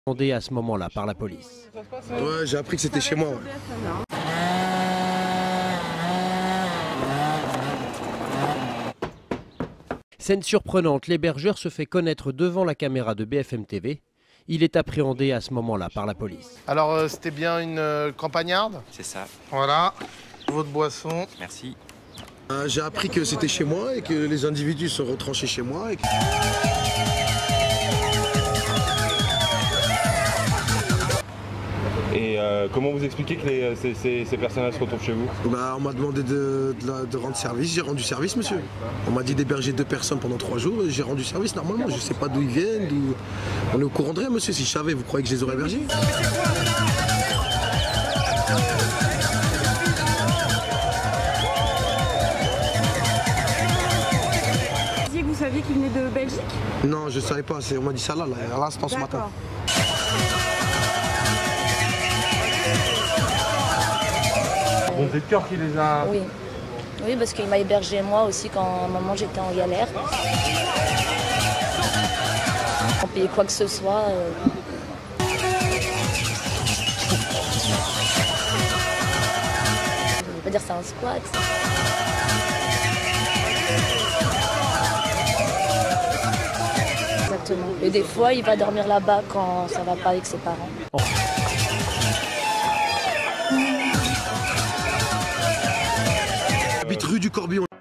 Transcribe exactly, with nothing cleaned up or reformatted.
Demandé à ce moment-là par la police. Ouais, j'ai appris que c'était chez moi. Ouais. Scène surprenante, l'hébergeur se fait connaître devant la caméra de B F M T V. Il est appréhendé à ce moment-là par la police. Alors, euh, c'était bien une euh, campagnarde? C'est ça. Voilà, votre boisson. Merci. Euh, j'ai appris que c'était chez moi et que les individus sont retranchés chez moi. Et que... Et euh, comment vous expliquez que les, ces, ces, ces personnes-là se retrouvent chez vous? Bah, on m'a demandé de, de, de rendre service, j'ai rendu service, monsieur. On m'a dit d'héberger deux personnes pendant trois jours et j'ai rendu service normalement. Je ne sais pas d'où ils viennent, d'où... On est au courant de rien, monsieur. Si je savais, vous croyez que je les aurais hébergés? Vous saviez qu'il venait de Belgique? Non, je ne savais pas. On m'a dit ça là, là à l'instant ce matin. Bon, c'est le cœur qui les a... Oui, oui parce qu'il m'a hébergé moi aussi quand à un moment j'étais en galère. On payait quoi que ce soit. Euh... Je ne veux pas dire c'est un squat. Exactement. Et des fois, il va dormir là-bas quand ça va pas avec ses parents. Oh. J'habite rue du Corbillon.